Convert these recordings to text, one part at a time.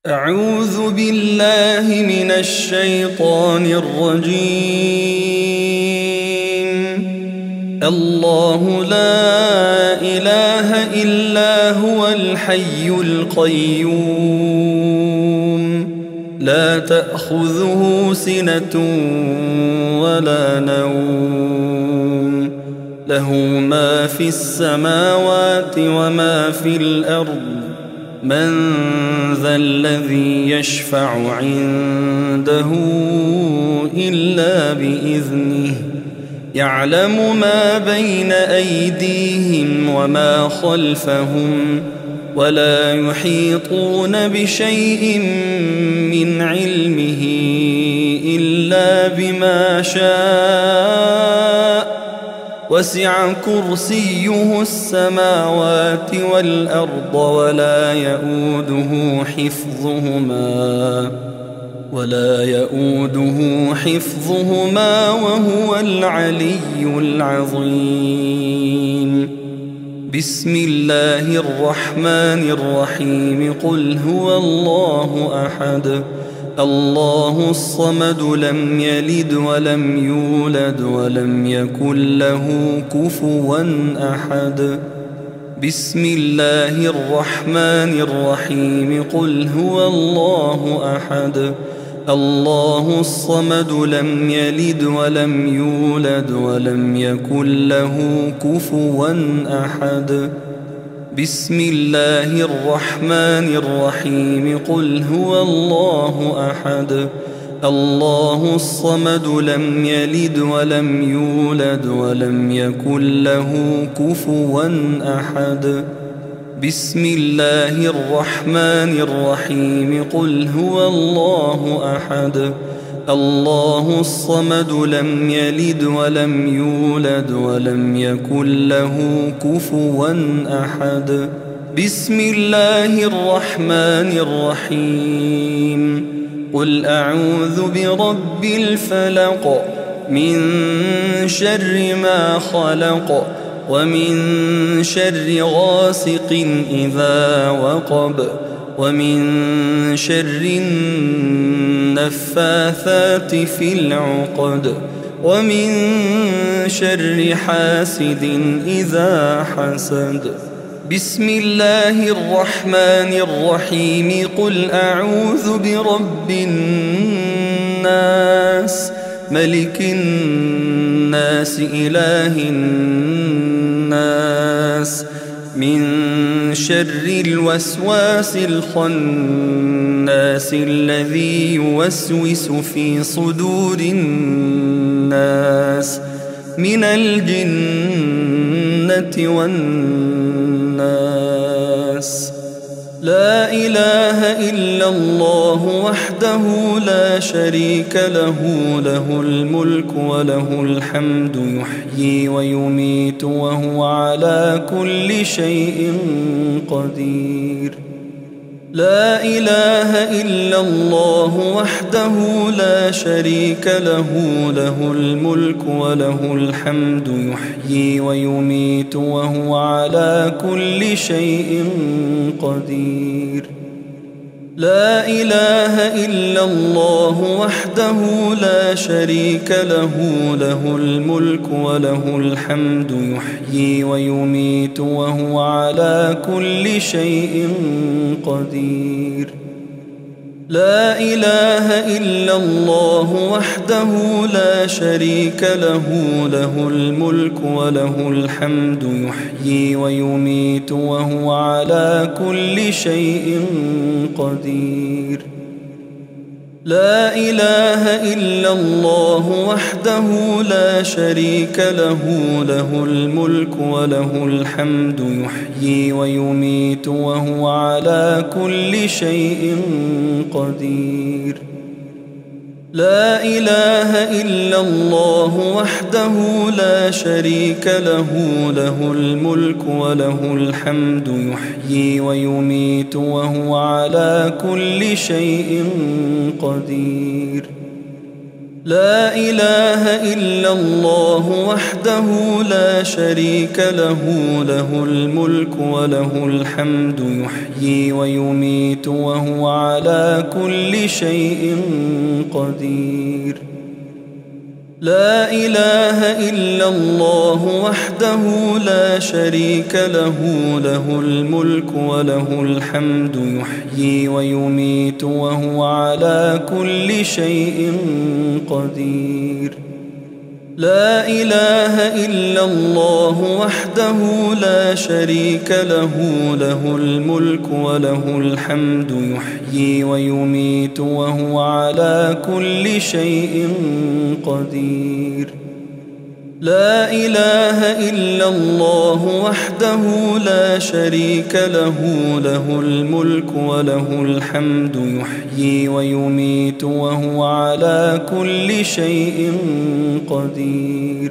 أعوذ بالله من الشيطان الرجيم. الله لا إله إلا هو الحي القيوم لا تأخذه سنة ولا نوم له ما في السماوات وما في الأرض من ذا الذي يشفع عنده إلا بإذنه يعلم ما بين أيديهم وما خلفهم ولا يحيطون بشيء من علمه إلا بما شاء وسع كرسيه السماوات والأرض ولا يؤوده حفظهما وهو العلي العظيم. بسم الله الرحمن الرحيم. قل هو الله أحد الله الصمد لم يلد ولم يولد ولم يكن له كفوا أحد. بسم الله الرحمن الرحيم. قل هو الله أحد الله الصمد لم يلد ولم يولد ولم يكن له كفوا أحد. بسم الله الرحمن الرحيم. قل هو الله أحد الله الصمد لم يلد ولم يولد ولم يكن له كفوا أحد. بسم الله الرحمن الرحيم. قل هو الله أحد الله الصمد لم يلد ولم يولد ولم يكن له كفوا أحد. بسم الله الرحمن الرحيم. قل أعوذ برب الفلق من شر ما خلق ومن شر غاسق إذا وقب ومن شر النفاثات في العقد ومن شر حاسد إذا حسد. بسم الله الرحمن الرحيم. قل أعوذ برب الناس ملك الناس إله الناس من شر الوسواس الخناس الذي يوسوس في صدور الناس من الجنة والناس. لا إله إلا الله وحده لا شريك له له الملك وله الحمد يحيي ويميت وهو على كل شيء قدير. لا إله إلا الله وحده لا شريك له له الملك وله الحمد يحيي ويميت وهو على كل شيء قدير. لا إله إلا الله وحده لا شريك له له الملك وله الحمد يحيي ويميت وهو على كل شيء قدير. لا إله إلا الله وحده لا شريك له له الملك وله الحمد يحيي ويميت وهو على كل شيء قدير. لا إله إلا الله وحده لا شريك له له الملك وله الحمد يحيي ويميت وهو على كل شيء قدير. لا إله إلا الله وحده لا شريك له له الملك وله الحمد يحيي ويميت وهو على كل شيء قدير. لا إله إلا الله وحده لا شريك له، له الملك وله الحمد يحيي ويميت وهو على كل شيء قدير. لا إله إلا الله وحده لا شريك له، له الملك وله الحمد يحيي ويميت وهو على كل شيء قدير. لا إله إلا الله وحده لا شريك له، له الملك وله الحمد يحيي ويميت وهو على كل شيء قدير. لا إله إلا الله وحده لا شريك له، له الملك وله الحمد يحيي ويميت وهو على كل شيء قدير.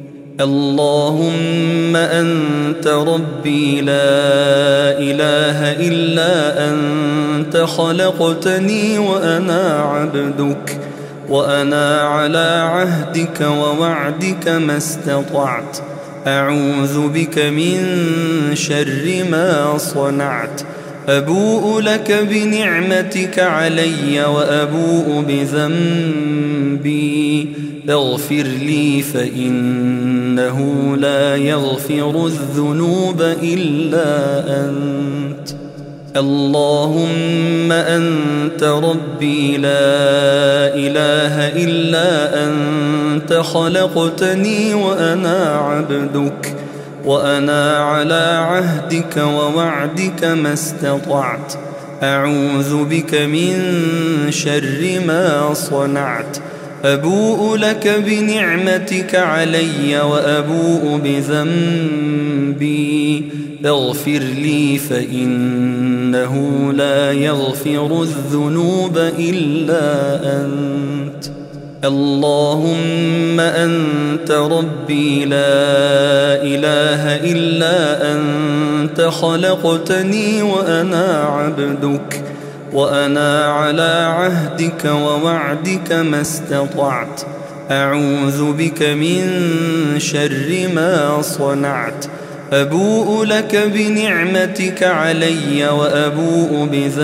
اللهم أنت ربي لا إله إلا أنت، خلقتني وأنا عبدك، وأنا على عهدك ووعدك ما استطعت، أعوذ بك من شر ما صنعت، أبوء لك بنعمتك علي وأبوء بذنبي، فاغفر لي فإنه لا يغفر الذنوب إلا أنت. اللهم أنت ربي لا إله إلا أنت، خلقتني وأنا عبدك، وأنا على عهدك ووعدك ما استطعت، أعوذ بك من شر ما صنعت، أبوء لك بنعمتك علي وأبوء بذنبي، فاغفر لي فإنه لا يغفر الذنوب إلا أنت. اللهم أنت ربي لا إله إلا أنت، خلقتني وأنا عبدك، وأنا على عهدك ووعدك ما استطعت، أعوذ بك من شر ما صنعت، أبوء لك بنعمتك علي وأبوء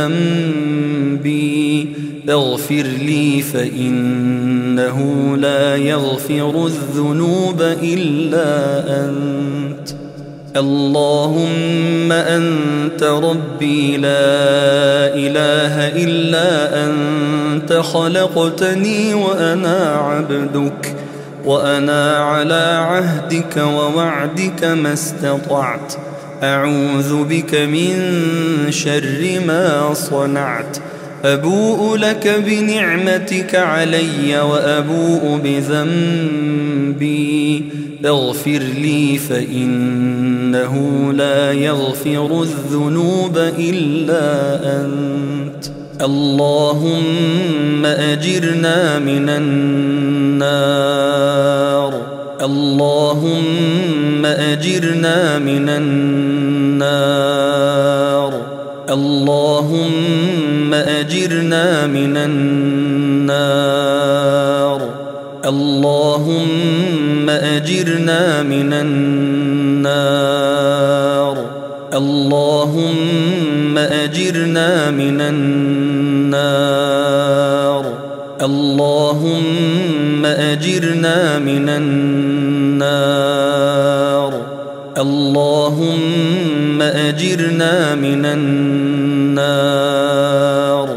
بذنبي، فاغفر لي فإنه لا يغفر الذنوب إلا أنت. اللهم أنت ربي لا إله إلا أنت، خلقتني وأنا عبدك، وأنا على عهدك ووعدك ما استطعت، أعوذ بك من شر ما صنعت، أبوء لك بنعمتك علي وأبوء بذنبي، فاغفر لي فإنه لا يغفر الذنوب إلا أنت. اللهم أجرنا من النار، اللهم أجرنا من النار، اللهم أجرنا من النار، اللهم أجرنا من النار، اللهم أجرنا من النار، اللهم أجرنا من النار، اللهم أجرنا من النار.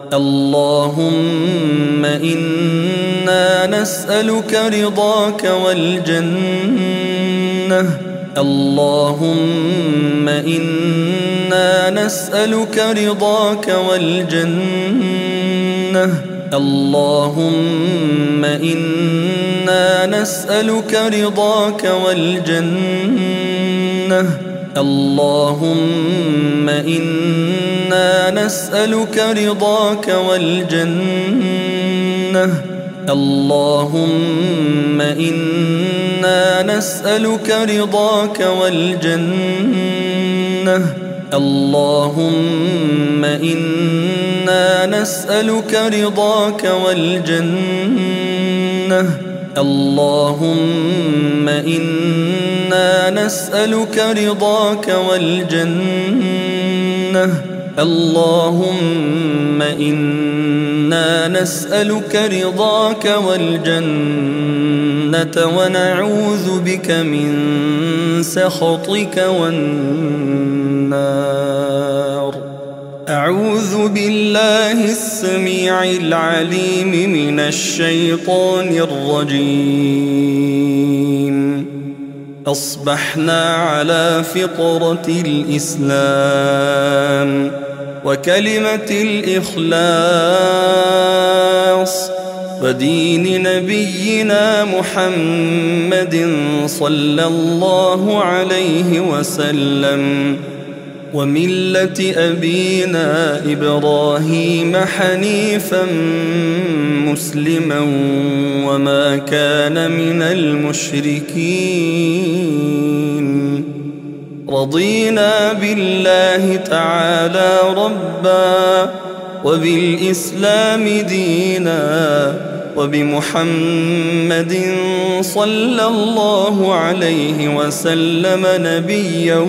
اللهم إنا نسألك رضاك والجنة، اللهم إنا نسألك رضاك والجنة، اللهم إنا نسألك رضاك والجنة، اللهم إنا نسألك رضاك والجنة، اللهم إنا نسألك رضاك والجنة، اللهم إنا نسألك رضاك والجنة اللهم إنا نسألك رضاك والجنة اللهم إنا نسألك رضاك والجنة ونعوذ بك من سخطك والنار. أعوذ بالله السميع العليم من الشيطان الرجيم. أصبحنا على فطرة الإسلام وكلمة الإخلاص ودين نبينا محمد صلى الله عليه وسلم وملة أبينا إبراهيم حنيفا مسلما وما كان من المشركين. رضينا بالله تعالى ربا وبالإسلام دينا وبمحمد صلى الله عليه وسلم نبيا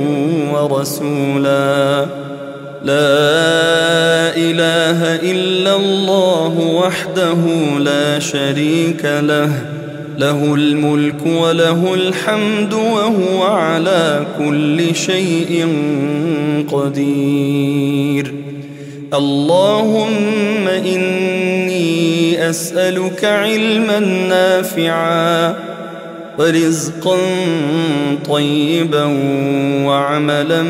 ورسولا. لا إله إلا الله وحده لا شريك له، له الملك وله الحمد وهو على كل شيء قدير. اللهم إني أسألك علما نافعا ورزقا طيبا وعملا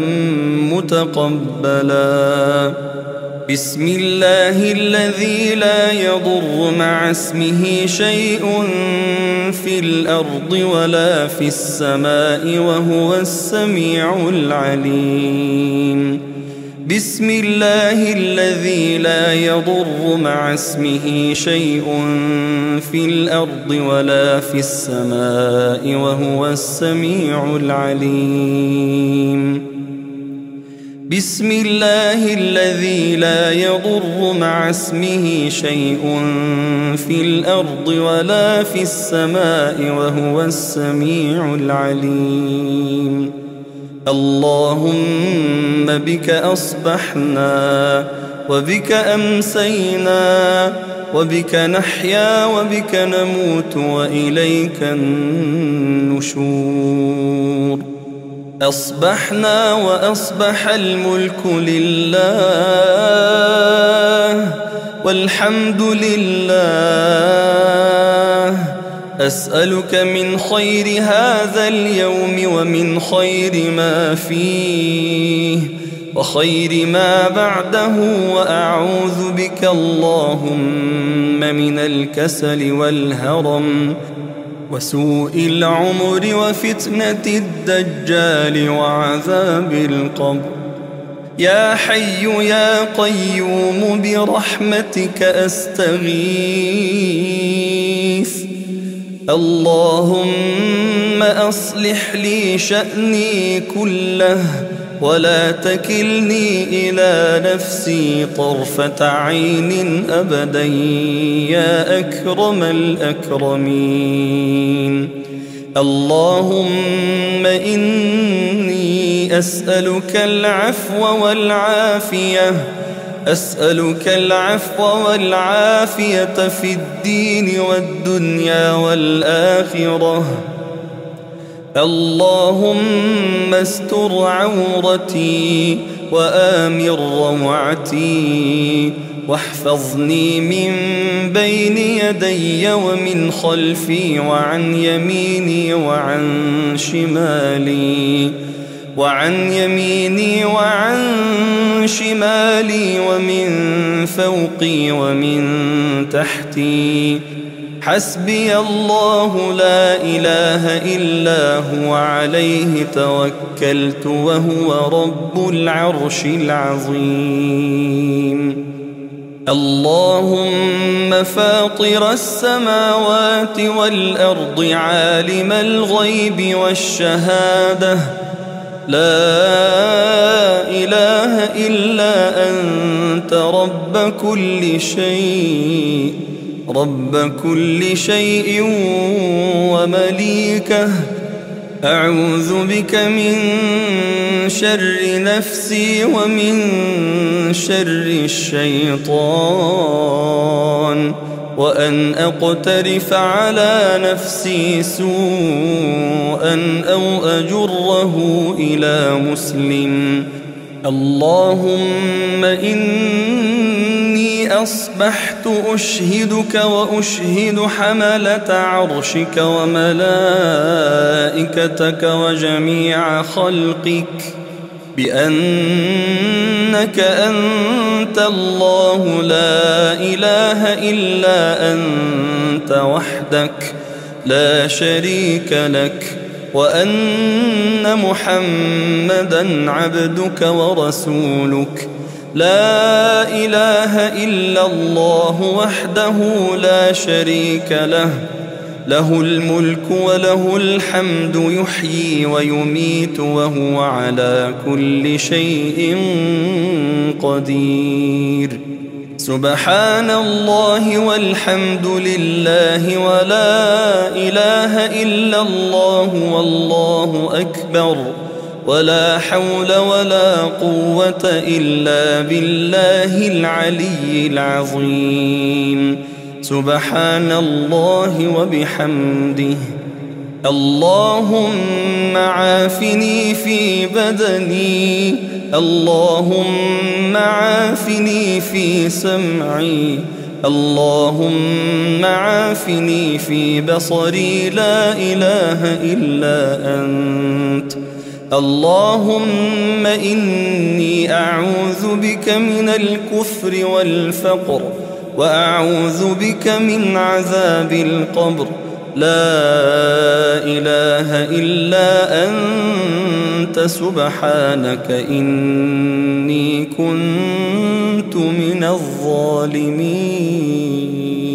متقبلا. بسم الله الذي لا يضر مع اسمه شيء في الأرض ولا في السماء وهو السميع العليم. بسم الله الذي لا يضر مع اسمه شيء في الأرض ولا في السماء وهو السميع العليم. بسم الله الذي لا يضر مع اسمه شيء في الأرض ولا في السماء وهو السميع العليم. اللهم بك أصبحنا وبك أمسينا وبك نحيا وبك نموت وإليك النشور. أصبحنا وأصبح الملك لله والحمد لله. أسألك من خير هذا اليوم ومن خير ما فيه وخير ما بعده، وأعوذ بك اللهم من الكسل والهرم وسوء العمر وفتنة الدجال وعذاب القبر. يا حي يا قيوم برحمتك أستغيث. اللهم أصلح لي شأني كله ولا تكلني إلى نفسي طرفة عين أبدا يا أكرم الأكرمين. اللهم إني أسألك العفو والعافية، أسألك العفو والعافية في الدين والدنيا والآخرة. اللهم استر عورتي وآمن روعتي واحفظني من بين يدي ومن خلفي وعن يميني وعن شمالي، وعن يميني وعن شمالي ومن فوقي ومن تحتي. حسبي الله لا إله إلا هو عليه توكلت وهو رب العرش العظيم. اللهم فاطر السماوات والأرض عالم الغيب والشهادة، لا إله إلا أنت رب كل شيء ومليكه. أعوذ بك من شر نفسي ومن شر الشيطان، وأن أقترف على نفسي سوءا أو أجره إلى مسلم. اللهم إني أصبحت أشهدك وأشهد حملة عرشك وملائكتك وجميع خلقك بأنك أنت الله لا إله إلا أنت وحدك لا شريك لك، وأن محمدًا عبدك ورسولك. لا إله إلا الله وحده لا شريك له، له الملك وله الحمد يحيي ويميت وهو على كل شيء قدير. سبحان الله والحمد لله ولا إله إلا الله والله أكبر، ولا حول ولا قوة إلا بالله العلي العظيم. سبحان الله وبحمده. اللهم عافني في بدني، اللهم عافني في سمعي، اللهم عافني في بصري، لا إله إلا أنت. اللهم إني أعوذ بك من الكفر والفقر، وأعوذ بك من عذاب القبر. لا إله إلا أنت سبحانك إني كنت من الظالمين.